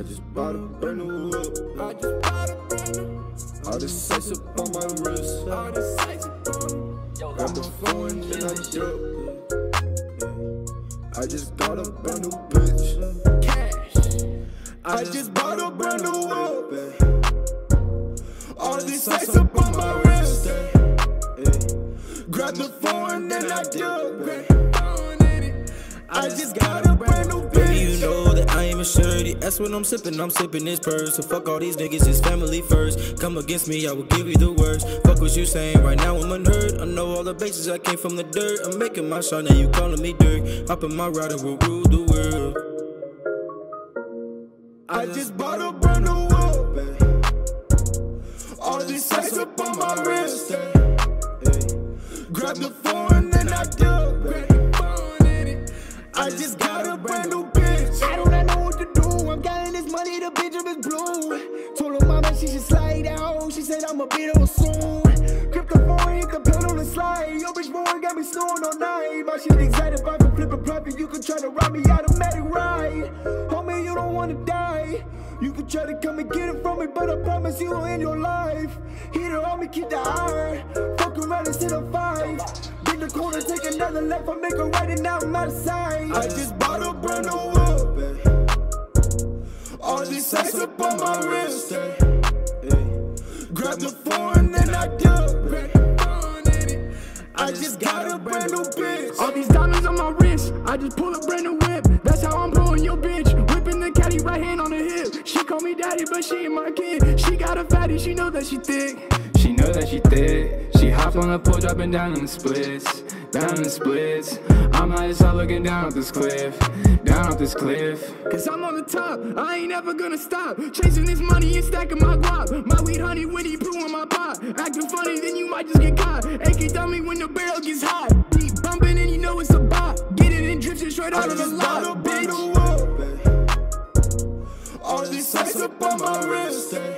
just bought a brand new whip. All this ice up on my wrist. Grab the phone and then I dip. I just got a brand new bitch. I just bought a brand new whip. All this ice up on my wrist. Grab the phone and then I dip. I just got a brand new bitch. Baby, you know that I am a surety. That's what I'm sipping this purse. So fuck all these niggas, it's family first. Come against me, I will give you the worst. Fuck what you saying, right now I'm a nerd. I know all the bases, I came from the dirt. I'm making my shot, now you calling me dirt. Hop in my rider, we'll rule the world. I just bought a brand new whip. All this ice up on my wrist. Grab the phone and then I dip. I just got a brand new bitch. I do not know what to do. I'm counting this money, the picture is blue. Told her mama she should slide out. She said I'm a bit on soon. Grip the phone, hit the pedal on the slide. Yo, bitch boy got me snoring all night. My shit excited if I can flip a profit. You could try to rob me automatic ride. Homie, you don't wanna die. You could try to come and get it from me, but I promise you will end your life. Hit it on me, keep the iron. Fuck around and sit on 5. In the corner, take another left. I make her right and now I'm out of sight. I just bought a brand new whip. All this ice up on my wrist. Grab the phone and then I dip. I just got a brand new bitch. All these diamonds on my wrist, I just pull a brand new whip. That's how I'm blowing your bitch. Whipping the caddy, right hand on the hip. She call me daddy, but she ain't my kid. She got a fatty, she know that she thick. She know that she thick. She hopped on the pole, dropping down in the splits. Down in the splits. I'm high as hell looking down off this cliff. Down off this cliff. Cause I'm on the top, I ain't ever gonna stop. Chasing this money and stacking my guap. My weed honey, Winnie Pooh on my pot. Acting funny, then you might just get caught. AK dummy when the barrel gets hot. Beat bumping and you know it's a bop. Get it and drifting straight out of the lot, bitch. All this ice up on my wrist.